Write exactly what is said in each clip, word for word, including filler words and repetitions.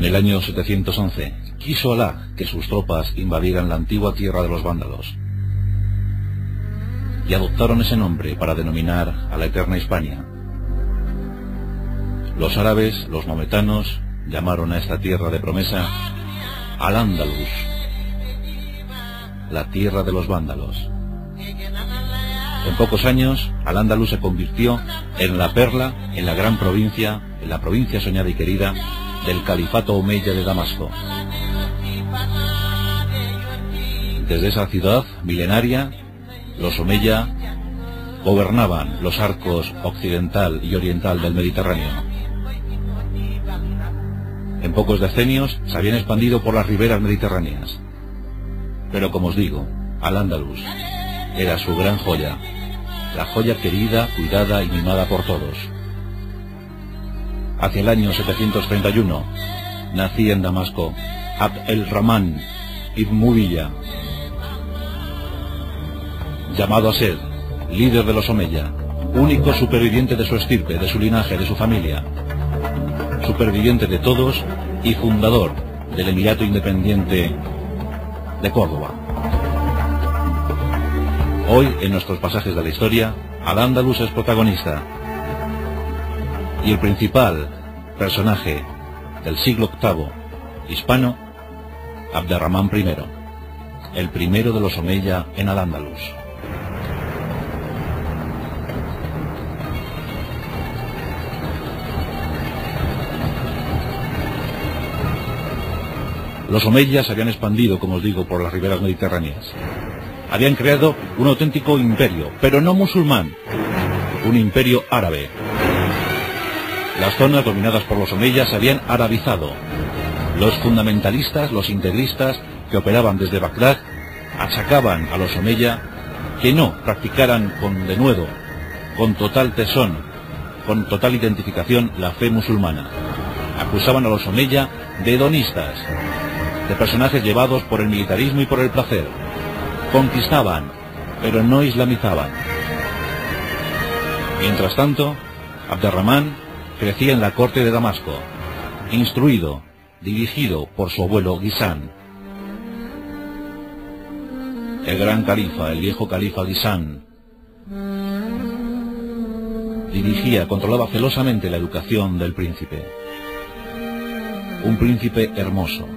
el año setecientos once, quiso Alá que sus tropas invadieran la antigua tierra de los vándalos, y adoptaron ese nombre para denominar a la eterna Hispania. Los árabes, los maometanos, llamaron a esta tierra de promesa Al-Ándalus, la tierra de los vándalos. En pocos años, Al-Ándalus se convirtió en la perla, en la gran provincia, en la provincia soñada y querida del califato omeya de Damasco. Desde esa ciudad milenaria, los omeya gobernaban los arcos occidental y oriental del Mediterráneo. En pocos decenios se habían expandido por las riberas mediterráneas. Pero como os digo, Al-Ándalus era su gran joya, la joya querida, cuidada y mimada por todos. Hacia el año setecientos treinta y uno nacía en Damasco Abd el-Rahman ibn Mubiya, llamado a ser líder de los omeya, único superviviente de su estirpe, de su linaje, de su familia, superviviente de todos y fundador del Emirato Independiente de Córdoba. Hoy, en nuestros pasajes de la historia, Al-Ándalus es protagonista, y el principal personaje del siglo octavo hispano, Abd el-Rahman primero, el primero de los omeya en Al-Ándalus. Los omeyas se habían expandido, como os digo, por las riberas mediterráneas. Habían creado un auténtico imperio, pero no musulmán, un imperio árabe. Las zonas dominadas por los omeyas se habían arabizado. Los fundamentalistas, los integristas que operaban desde Bagdad, achacaban a los omeya que no practicaran con denuedo, con total tesón, con total identificación la fe musulmana. Acusaban a los omeya de hedonistas, de personajes llevados por el militarismo y por el placer. Conquistaban, pero no islamizaban. Mientras tanto, Abd el-Rahman crecía en la corte de Damasco, instruido, dirigido por su abuelo Ghizán. El gran califa, el viejo califa Ghizán, dirigía, controlaba celosamente la educación del príncipe. Un príncipe hermoso.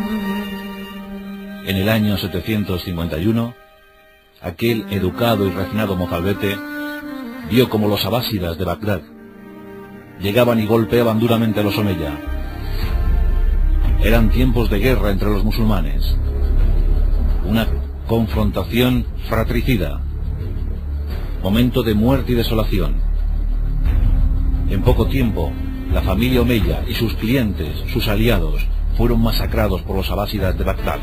En el año setecientos cincuenta y uno, aquel educado y refinado mozalbete vio como los abásidas de Bagdad llegaban y golpeaban duramente a los omeya. Eran tiempos de guerra entre los musulmanes, una confrontación fratricida, momento de muerte y desolación. En poco tiempo, la familia omeya y sus clientes, sus aliados, fueron masacrados por los abásidas de Bagdad.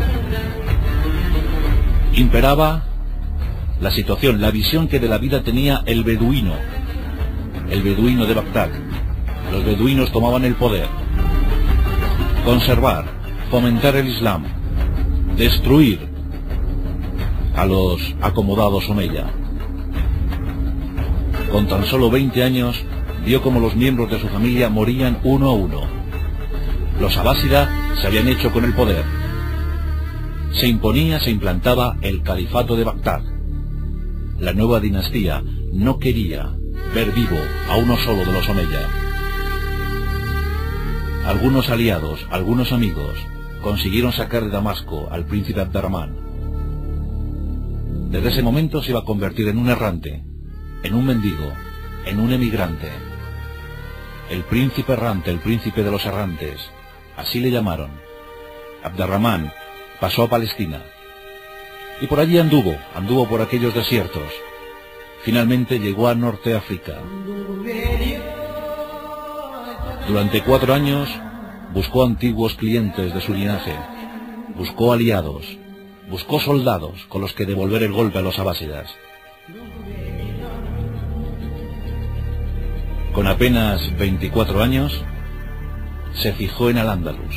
Imperaba la situación, la visión que de la vida tenía el beduino, el beduino de Bagdad. Los beduinos tomaban el poder. Conservar, fomentar el Islam, destruir a los acomodados omeya. Con tan solo veinte años, vio como los miembros de su familia morían uno a uno. Los abásidas se habían hecho con el poder. Se imponía, se implantaba el califato de Bagdad. La nueva dinastía no quería ver vivo a uno solo de los omeya. Algunos aliados, algunos amigos, consiguieron sacar de Damasco al príncipe Abd el-Rahman. Desde ese momento se iba a convertir en un errante, en un mendigo, en un emigrante. El príncipe errante, el príncipe de los errantes, así le llamaron. Abd el-Rahman pasó a Palestina y por allí anduvo, anduvo por aquellos desiertos. Finalmente llegó a Norte África. Durante cuatro años buscó antiguos clientes de su linaje, buscó aliados, buscó soldados con los que devolver el golpe a los abásidas. Con apenas veinticuatro años, se fijó en Al-Ándalus.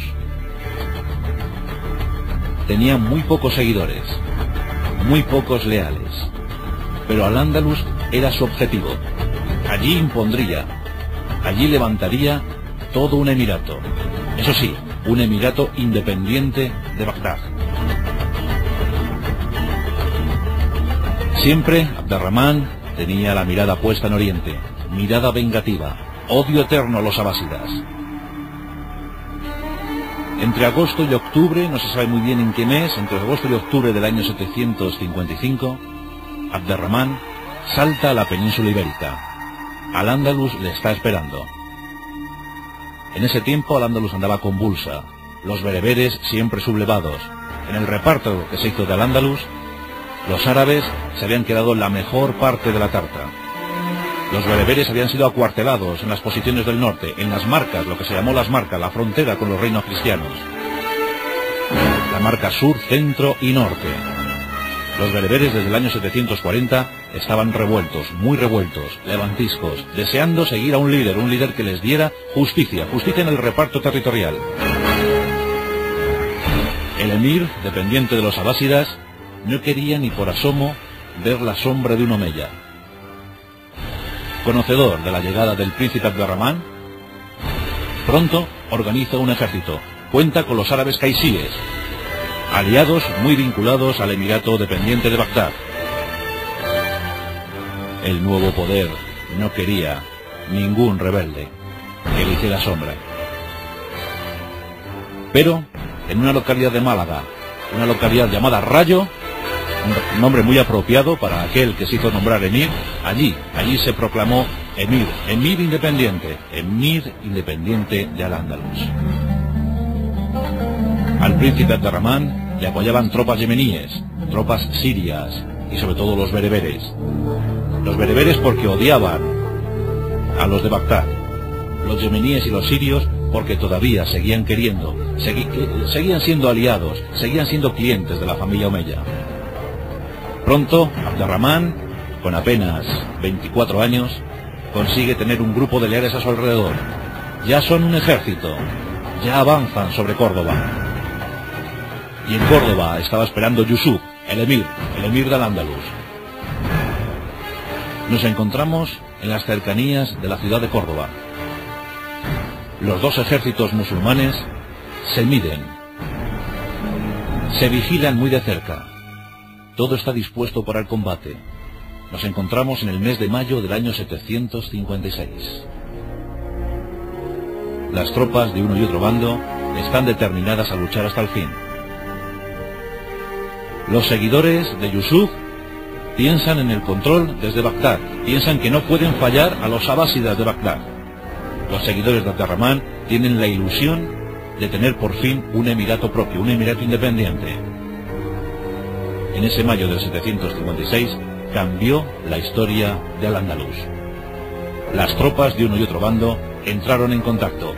Tenía muy pocos seguidores, muy pocos leales, pero Al-Ándalus era su objetivo. Allí impondría, allí levantaría todo un emirato, Eso sí, un emirato independiente de Bagdad. Siempre Abderramán tenía la mirada puesta en Oriente, mirada vengativa, odio eterno a los abásidas. Entre agosto y octubre, no se sabe muy bien en qué mes, entre agosto y octubre del año setecientos cincuenta y cinco, Abderramán salta a la península ibérica. Al-Ándalus le está esperando. En ese tiempo Al-Ándalus andaba convulsa, los bereberes siempre sublevados. En el reparto que se hizo de Al-Ándalus, los árabes se habían quedado la mejor parte de la tarta. Los bereberes habían sido acuartelados en las posiciones del norte, en las marcas, lo que se llamó las marcas, la frontera con los reinos cristianos. La marca sur, centro y norte. Los bereberes desde el año setecientos cuarenta estaban revueltos, muy revueltos, levantiscos, deseando seguir a un líder, un líder que les diera justicia, justicia en el reparto territorial. El emir, dependiente de los abásidas, no quería ni por asomo ver la sombra de un omeya. Conocedor de la llegada del príncipe Abderramán, pronto organiza un ejército, cuenta con los árabes caisíes, aliados muy vinculados al emirato dependiente de Bagdad. El nuevo poder no quería ningún rebelde que le hiciera sombra. Pero, en una localidad de Málaga, una localidad llamada Rayo, un nombre muy apropiado para aquel que se hizo nombrar emir, allí, allí se proclamó emir, emir independiente, emir independiente de Al-Ándalus. Al príncipe Abderramán le apoyaban tropas yemeníes, tropas sirias y sobre todo los bereberes. Los bereberes porque odiaban a los de Bagdad, los yemeníes y los sirios porque todavía seguían queriendo, segui, seguían siendo aliados, seguían siendo clientes de la familia omeya. Pronto, Abderramán, con apenas veinticuatro años, consigue tener un grupo de leales a su alrededor. Ya son un ejército, ya avanzan sobre Córdoba. Y en Córdoba estaba esperando Yusuf, el emir, el emir de Al-Ándalus. Nos encontramos en las cercanías de la ciudad de Córdoba. Los dos ejércitos musulmanes se miden, se vigilan muy de cerca. Todo está dispuesto para el combate. Nos encontramos en el mes de mayo del año setecientos cincuenta y seis. Las tropas de uno y otro bando están determinadas a luchar hasta el fin. Los seguidores de Yusuf piensan en el control desde Bagdad, piensan que no pueden fallar a los abásidas de Bagdad. Los seguidores de Abderramán tienen la ilusión de tener por fin un emirato propio, un emirato independiente. En ese mayo del setecientos cincuenta y seis cambió la historia de Al-Ándalus. Las tropas de uno y otro bando entraron en contacto.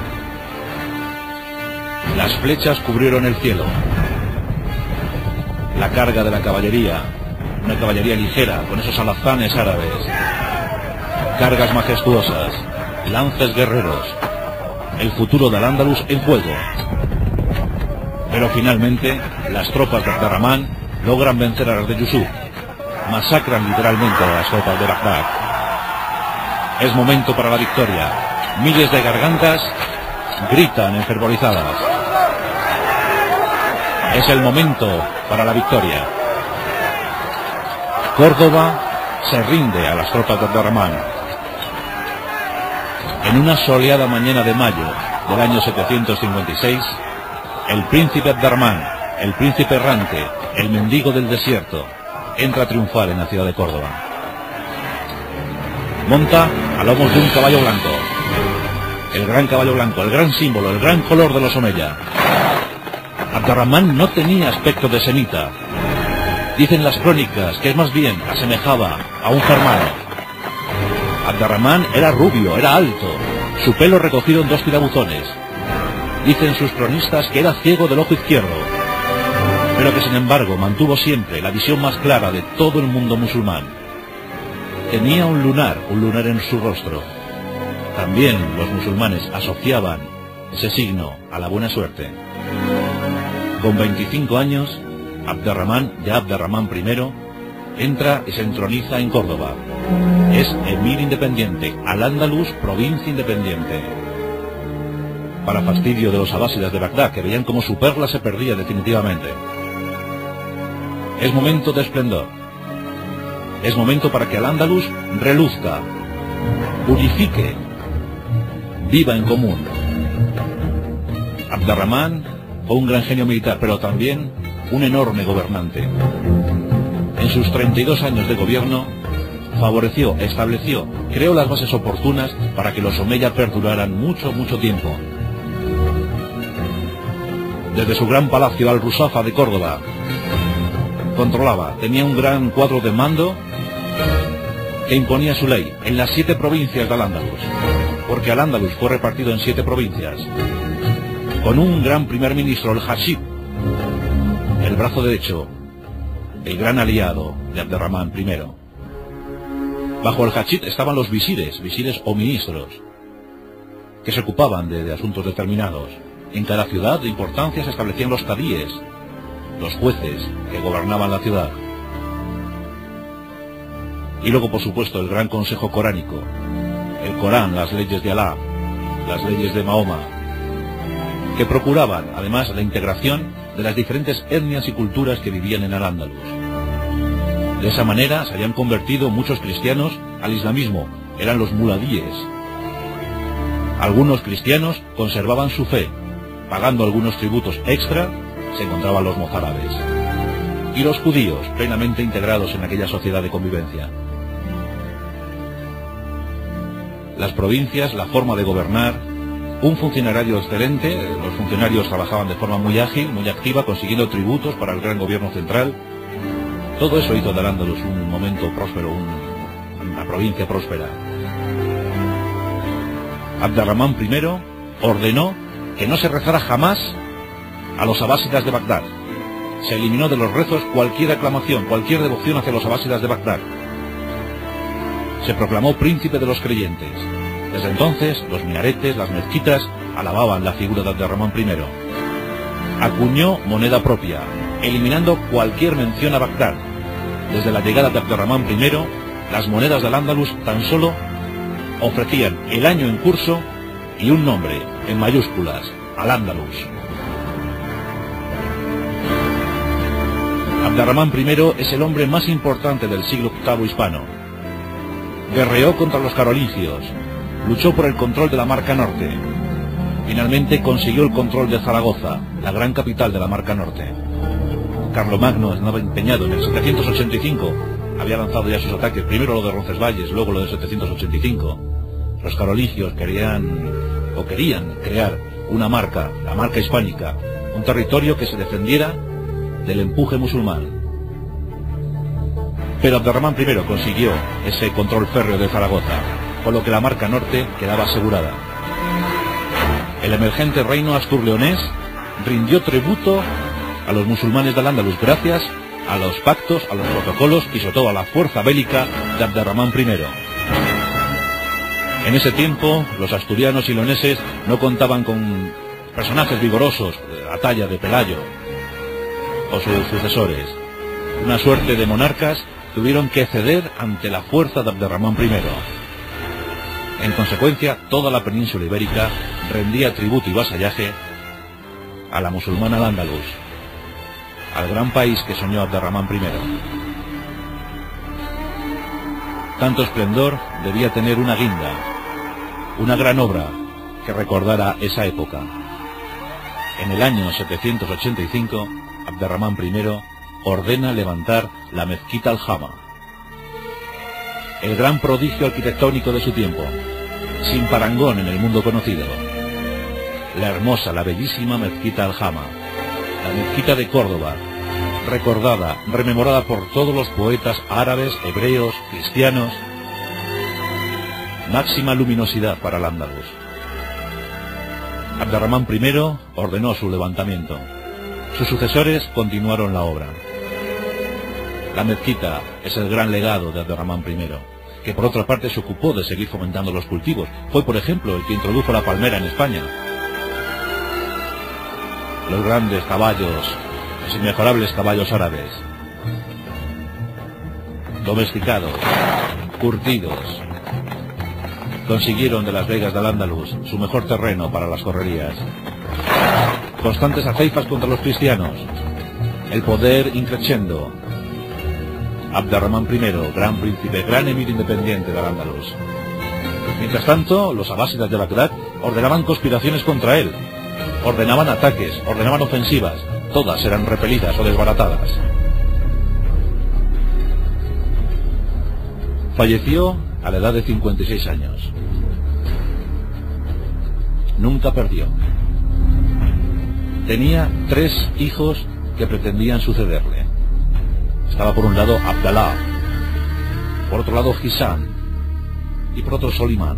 Las flechas cubrieron el cielo. La carga de la caballería, una caballería ligera con esos alazanes árabes, cargas majestuosas, lances guerreros, el futuro de Al-Ándalus en juego. Pero finalmente las tropas de Abderramán logran vencer a las de Yusuf, masacran literalmente a las tropas de Bagdad. Es momento para la victoria. Miles de gargantas gritan enfervorizadas. Es el momento para la victoria. Córdoba se rinde a las tropas de Abderramán. En una soleada mañana de mayo del año setecientos cincuenta y seis, el príncipe Abderramán, el príncipe errante, el mendigo del desierto, entra a triunfar en la ciudad de Córdoba. Monta a lomos de un caballo blanco, el gran caballo blanco, el gran símbolo, el gran color de los omeya. Abderramán no tenía aspecto de semita. Dicen las crónicas que es más bien asemejaba a un germano. Abderramán era rubio, era alto, su pelo recogido en dos tirabuzones. Dicen sus cronistas que era ciego del ojo izquierdo, pero que sin embargo mantuvo siempre la visión más clara de todo el mundo musulmán. Tenía un lunar, un lunar en su rostro. También los musulmanes asociaban ese signo a la buena suerte. Con veinticinco años, Abderramán, ya Abderramán primero, entra y se entroniza en Córdoba. Es emir independiente, Al-Ándalus provincia independiente. para fastidio de los abásidas de Bagdad, que veían como su perla se perdía definitivamente. Es momento de esplendor. Es momento para que Al-Ándalus reluzca, unifique, viva en común. Abderramán fue un gran genio militar, pero también un enorme gobernante. En sus treinta y dos años de gobierno, favoreció, estableció, creó las bases oportunas para que los Omeya perduraran mucho, mucho tiempo. Desde su gran palacio Al-Rusafa de Córdoba, controlaba, tenía un gran cuadro de mando que imponía su ley en las siete provincias de Al-Ándalus, porque Al-Ándalus fue repartido en siete provincias, con un gran primer ministro, el Hachib, el brazo derecho, el gran aliado de Abderramán primero. Bajo el Hachib estaban los visires, visires o ministros, que se ocupaban de, de asuntos determinados. En cada ciudad de importancia se establecían los cadíes, los jueces que gobernaban la ciudad. Y luego, por supuesto, el gran consejo coránico, el Corán, las leyes de Alá, las leyes de Mahoma, que procuraban, además, la integración de las diferentes etnias y culturas que vivían en Al-Ándalus. De esa manera se habían convertido muchos cristianos al islamismo, eran los muladíes. Algunos cristianos conservaban su fe, pagando algunos tributos extra, se encontraban los mozárabes. Y los judíos, plenamente integrados en aquella sociedad de convivencia. Las provincias, la forma de gobernar, un funcionario excelente, los funcionarios trabajaban de forma muy ágil, muy activa, consiguiendo tributos para el gran gobierno central. Todo eso hizo de Al-Ándalus un momento próspero, un, una provincia próspera. Abderramán primero ordenó que no se rezara jamás a los abásidas de Bagdad. Se eliminó de los rezos cualquier aclamación, cualquier devoción hacia los abásidas de Bagdad. Se proclamó príncipe de los creyentes. Desde entonces, los minaretes, las mezquitas, alababan la figura de Abderramán primero. Acuñó moneda propia, eliminando cualquier mención a Bagdad. Desde la llegada de Abderramán primero, las monedas del Al-Ándalus tan solo ofrecían el año en curso y un nombre, en mayúsculas, Al-Ándalus. Abderramán primero es el hombre más importante del siglo octavo hispano. Guerreó contra los carolingios, luchó por el control de la Marca Norte. Finalmente consiguió el control de Zaragoza, la gran capital de la Marca Norte. Carlomagno estaba empeñado en el setecientos ochenta y cinco, había lanzado ya sus ataques, primero lo de Roncesvalles, luego lo de setecientos ochenta y cinco. Los carolingios querían, o querían crear una marca, la marca hispánica, un territorio que se defendiera del empuje musulmán. Pero Abderramán primero consiguió ese control férreo de Zaragoza, con lo que la Marca Norte quedaba asegurada. El emergente reino astur-leonés rindió tributo a los musulmanes de Al-Ándalus gracias a los pactos, a los protocolos y sobre todo a la fuerza bélica de Abderramán primero. En ese tiempo, los asturianos y leoneses no contaban con personajes vigorosos de la talla de Pelayo o sus sucesores. Una suerte de monarcas tuvieron que ceder ante la fuerza de Abderramán primero. En consecuencia, toda la península ibérica rendía tributo y vasallaje a la musulmana Al-Ándalus, al gran país que soñó Abderramán primero. Tanto esplendor debía tener una guinda, una gran obra que recordara esa época. En el año setecientos ochenta y cinco, Abderramán primero ordena levantar la mezquita Al-Jama, el gran prodigio arquitectónico de su tiempo, sin parangón en el mundo conocido. La hermosa, la bellísima mezquita Al-Jama, la mezquita de Córdoba, recordada, rememorada por todos los poetas árabes, hebreos, cristianos. Máxima luminosidad para Al-Ándalus. Abderramán primero ordenó su levantamiento. Sus sucesores continuaron la obra. La mezquita es el gran legado de Abderramán primero, que por otra parte se ocupó de seguir fomentando los cultivos. Fue, por ejemplo, el que introdujo la palmera en España. Los grandes caballos, los inmejorables caballos árabes, domesticados, curtidos, Consiguieron de las Vegas de Al-Ándalus su mejor terreno para las correrías. Constantes aceifas contra los cristianos. El poder increciendo. Abderramán primero, gran príncipe, gran emir independiente de Al-Ándalus. Mientras tanto, los abásidas de Bagdad ordenaban conspiraciones contra él. Ordenaban ataques, ordenaban ofensivas. Todas eran repelidas o desbaratadas. Falleció a la edad de cincuenta y seis años. Nunca perdió. Tenía tres hijos que pretendían sucederle. Estaba por un lado Abdalá, por otro lado Hisán y por otro Solimán.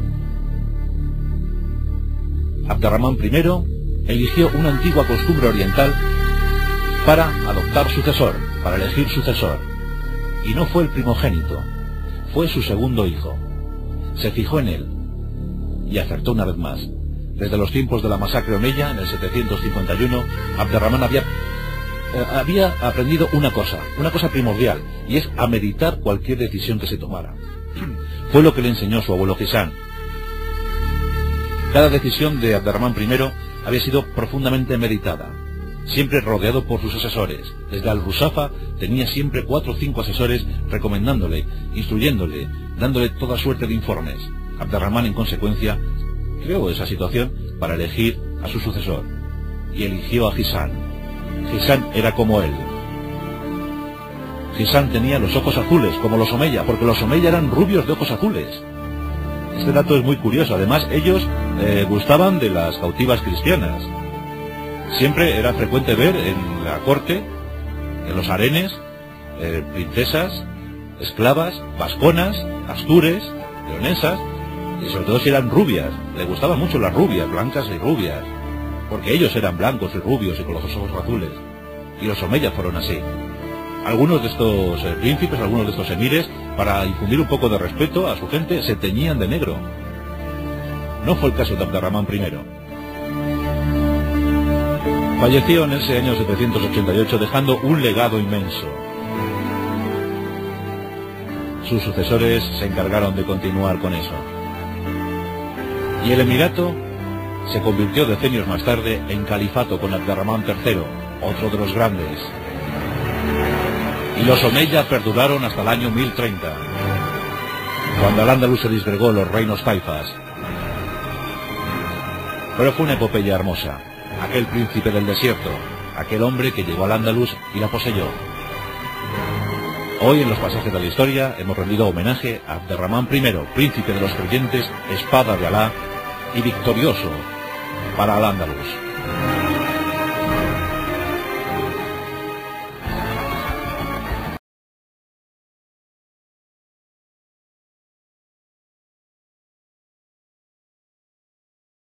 Abderramán primero eligió una antigua costumbre oriental para adoptar sucesor, para elegir sucesor. Y no fue el primogénito, fue su segundo hijo. Se fijó en él y acertó una vez más. Desde los tiempos de la masacre omeya, en el setecientos cincuenta y uno, Abderramán había, eh, había aprendido una cosa, una cosa primordial, y es a meditar cualquier decisión que se tomara. Fue lo que le enseñó su abuelo Hisán. Cada decisión de Abderramán primero había sido profundamente meditada, siempre rodeado por sus asesores. Desde Al-Rusafa tenía siempre cuatro o cinco asesores recomendándole, instruyéndole, dándole toda suerte de informes. Abderramán, en consecuencia, creó esa situación para elegir a su sucesor, y eligió a Hisán. Hisán era como él. Hisán tenía los ojos azules, como los Omeya, porque los Omeya eran rubios de ojos azules. Este dato es muy curioso. Además, ellos eh, gustaban de las cautivas cristianas. Siempre era frecuente ver en la corte, en los harenes, eh, princesas, esclavas, vasconas, astures, leonesas, y sobre todo si eran rubias. Le gustaban mucho las rubias, blancas y rubias, porque ellos eran blancos y rubios y con los ojos azules. Y los Omeyas fueron así. Algunos de estos eh, príncipes, algunos de estos emires, para infundir un poco de respeto a su gente, se teñían de negro. No fue el caso de Abderramán primero. Falleció en ese año setecientos ochenta y ocho, dejando un legado inmenso. Sus sucesores se encargaron de continuar con eso. Y el emirato se convirtió decenios más tarde en califato con Abderramán tercero, otro de los grandes. Y los Omeya perduraron hasta el año mil treinta, cuando Al-Ándalus se disgregó los reinos taifas. Pero fue una epopeya hermosa. Aquel príncipe del desierto, aquel hombre que llegó al Al-Ándalus y la poseyó. Hoy en los pasajes de la historia hemos rendido homenaje a Abderramán primero, príncipe de los creyentes, espada de Alá y victorioso para Al-Ándalus.